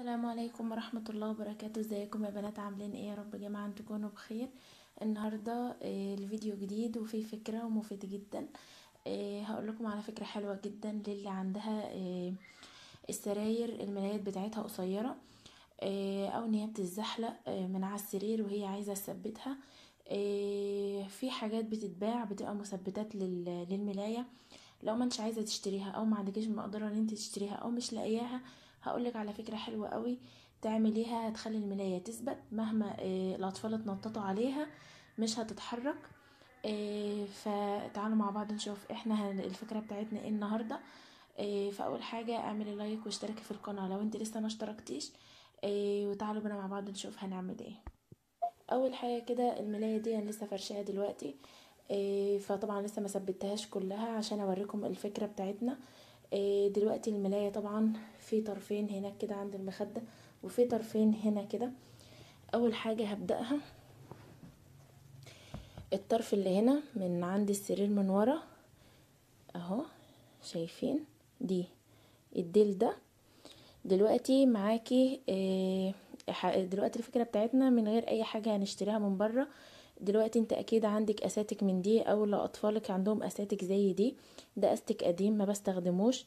السلام عليكم ورحمة الله وبركاته. ازيكم يا بنات؟ عاملين ايه؟ يا رب جميعا تكونوا بخير. النهاردة الفيديو جديد وفيه فكرة ومفيد جدا. هقول لكم على فكرة حلوة جدا للي عندها السراير الملايات بتاعتها قصيرة، او ان هي بتتزحلق من على السرير وهي عايزة تثبتها. في حاجات بتتباع بتبقى مثبتات للملاية. لو ما انتش عايزه تشتريها او ما عندكيش مقدره ان انت تشتريها او مش لاقياها، هقولك على فكره حلوه قوي تعمليها. هتخلي الملايه تثبت مهما الاطفال اتنططوا عليها، مش هتتحرك. فتعالوا مع بعض نشوف احنا الفكره بتاعتنا ايه النهارده. فاول حاجه اعملي لايك واشتركي في القناه لو انت لسه ما اشتركتيش. وتعالوا بينا مع بعض نشوف هنعمل ايه. اول حاجه كده، الملايه دي انا لسه فرشاها دلوقتي. فطبعا لسه ما ثبتهاش كلها عشان اوريكم الفكره بتاعتنا. دلوقتي الملايه طبعا في طرفين هنا كده عند المخده، وفي طرفين هنا كده. اول حاجه هبداها الطرف اللي هنا من عند السرير من ورا اهو، شايفين دي الديل ده. دلوقتي معاكي دلوقتي الفكرة بتاعتنا من غير اي حاجة هنشتريها من بره. دلوقتي انت اكيد عندك اساتك من دي، او لو اطفالك عندهم اساتك زي دي. ده استك قديم ما بستخدموش.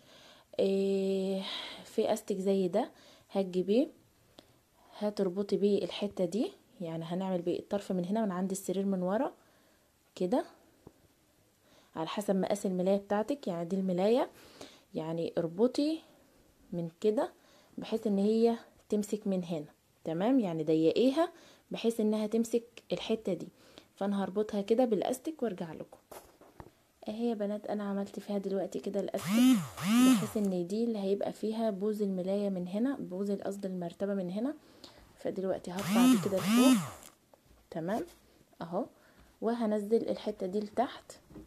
في استك زي ده هتجيبيه، هتربطي بيه الحتة دي. يعني هنعمل بيه الطرف من هنا من عند السرير من ورا كده، على حسب مقاس الملاية بتاعتك. يعني دي الملاية، يعني اربطي من كده بحيث ان هي تمسك من هنا. تمام، يعني ضيقيها بحيث انها تمسك الحتة دي. فانا هربطها كده بالاستك وارجع لكم. اهي يا بنات انا عملت فيها دلوقتي كده الاستك، بحيث ان دي اللي هيبقى فيها بوز الملاية من هنا، بوز قصد المرتبة من هنا. فدلوقتي هرفع دي كده لفوق. تمام اهو، وهنزل الحتة دي لتحت.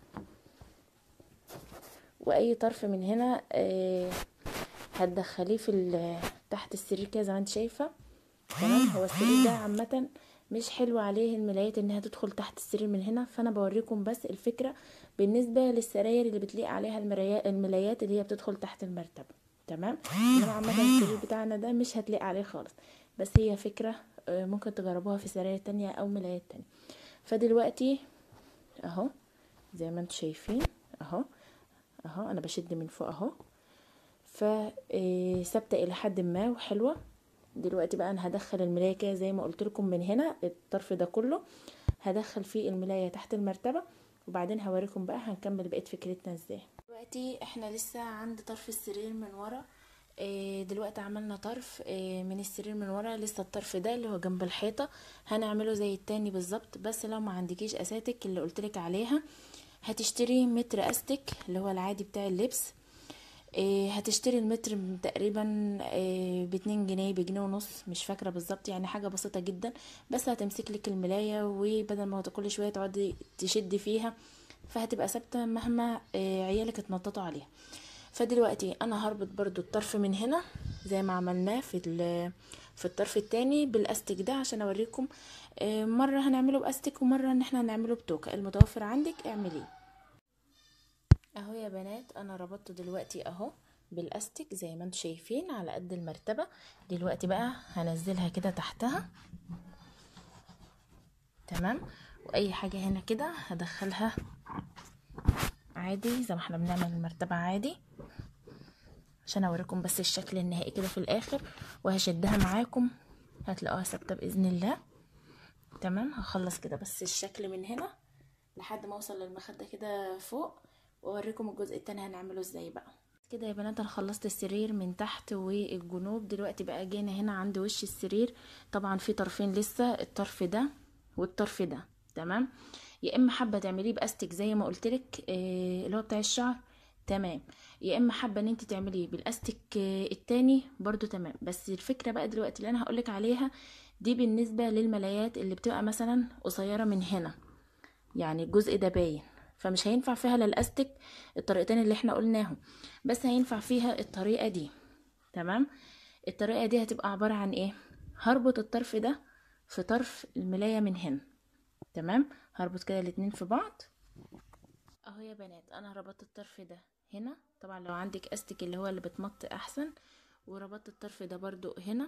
واي طرف من هنا هتدخليه في تحت السرير كده زي ما انت شايفه. تمام، هو السرير ده عامه مش حلو عليه الملايات انها تدخل تحت السرير من هنا، فانا بوريكم بس الفكره بالنسبه للسراير اللي بتليق عليها الملايات اللي هي بتدخل تحت المرتبه. تمام، انما عامه السرير بتاعنا ده مش هتليق عليه خالص، بس هي فكره ممكن تجربوها في سراير تانية او ملايات تانية. فدلوقتي اهو زي ما انتم شايفين اهو، اهو انا بشد من فوق اهو، فثابته الى حد ما وحلوه. دلوقتي بقى انا هدخل الملايه كده زي ما قلت لكم من هنا الطرف ده كله، هدخل فيه الملايه تحت المرتبه، وبعدين هوريكم بقى هنكمل بقيه فكرتنا ازاي. دلوقتي احنا لسه عند طرف السرير من ورا. دلوقتي عملنا طرف من السرير من ورا، لسه الطرف ده اللي هو جنب الحيطه هنعمله زي التاني بالظبط. بس لو ما عندكيش اساتك اللي قلتلك عليها، هتشتري متر استك اللي هو العادي بتاع اللبس. هتشتري المتر تقريبا ب2 جنيه، بجنيه ونص، مش فاكرة بالظبط، يعني حاجة بسيطة جدا. بس هتمسك لك الملاية، وبدل ما كل شوية تقعدي تشدي فيها، فهتبقى ثابتة مهما عيالك اتنططوا عليها. فدلوقتي انا هربط برضو الطرف من هنا زي ما عملناه في الطرف التاني بالاستك ده، عشان اوريكم. مرة هنعمله باستك ومرة ان احنا هنعمله بتوكة، المتوفر عندك اعمليه. اهو يا بنات انا ربطته دلوقتي اهو بالاستيك زي ما انتم شايفين على قد المرتبة. دلوقتي بقى هنزلها كده تحتها. تمام، واي حاجة هنا كده هدخلها عادي زي ما احنا بنعمل المرتبة عادي، عشان اوريكم بس الشكل النهائي كده في الاخر. وهشدها معاكم هتلاقوها ثابتة باذن الله. تمام، هخلص كده بس الشكل من هنا لحد ما اوصل للمخدة كده فوق، واوريكم الجزء التاني هنعمله ازاي بقى. كده يا بنات انا خلصت السرير من تحت والجنوب. دلوقتي بقى جينا هنا عند وش السرير. طبعا في طرفين لسه، الطرف ده والطرف ده. تمام، يا اما حابه تعمليه باستك زي ما قلتلك اللي هو بتاع الشعر، تمام. يا اما حابه ان انت تعمليه بالاستك التاني برضو تمام. بس الفكره بقى دلوقتي اللي انا هقولك عليها دي بالنسبه للملايات اللي بتبقى مثلا قصيره من هنا، يعني الجزء ده باين، فمش هينفع فيها للاستك الطريقتين اللي احنا قلناهم، بس هينفع فيها الطريقة دي. تمام، الطريقة دي هتبقى عبارة عن ايه؟ هربط الطرف ده في طرف الملاية من هنا. تمام، هربط كده الاتنين في بعض اهو يا بنات. انا ربطت الطرف ده هنا، طبعا لو عندك استك اللي هو اللي بتمط احسن، وربطت الطرف ده برضو هنا.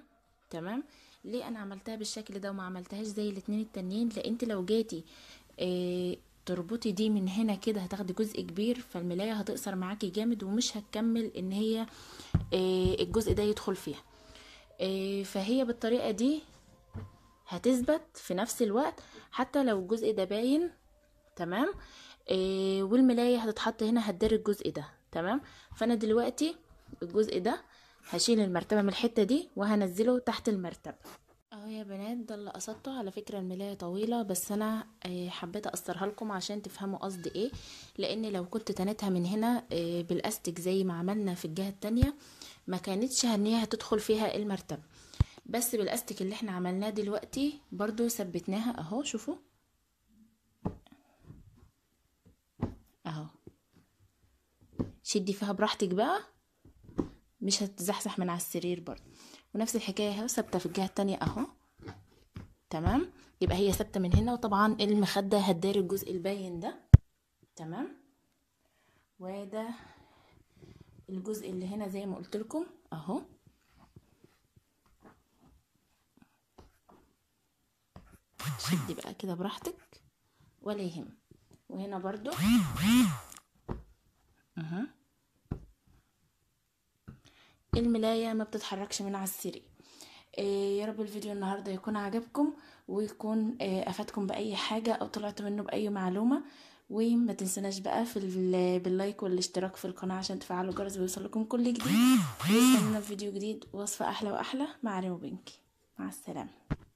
تمام. ليه انا عملتها بالشكل ده وما عملتهاش زي الاتنين التانيين؟ لان انت لو جيتي تربطي دي من هنا كده هتاخدي جزء كبير، فالملاية هتقصر معاكي جامد ومش هتكمل ان هي الجزء ده يدخل فيها. فهي بالطريقة دي هتثبت في نفس الوقت حتى لو الجزء ده باين. تمام. والملاية هتتحط هنا هتداري الجزء ده. تمام. فانا دلوقتي الجزء ده هشيل المرتبة من الحتة دي وهنزله تحت المرتبة اهو يا بنات. ده اللي قصدته. على فكرة الملاية طويلة بس انا حبيت اقصرها لكم عشان تفهموا قصدي ايه، لان لو كنت تنتها من هنا بالاستيك زي ما عملنا في الجهة التانية ما كانتش هنية هتدخل فيها المرتبة. بس بالاستيك اللي احنا عملناه دلوقتي برضو ثبتناها اهو. شوفوا اهو، شدي فيها براحتك بقى، مش هتزحزح من على السرير برضو. ونفس الحكاية اهو ثابتة في الجهة التانية اهو. تمام. يبقى هي ثابتة من هنا، وطبعا المخدة هتداري الجزء الباين ده. تمام. وده الجزء اللي هنا زي ما قلت لكم اهو. شدي بقى كده براحتك ولا يهم. وهنا برضو اهو الملاية ما بتتحركش من على السرير. يا رب الفيديو النهاردة يكون عجبكم ويكون افادكم باي حاجة او طلعت منه باي معلومة. وما تنسوناش بقى باللايك والاشتراك في القناة عشان تفعلوا الجرس ويوصلكم كل جديد. واستنونا في فيديو جديد وصفة احلى واحلى مع ريمو بنكي. مع السلامة.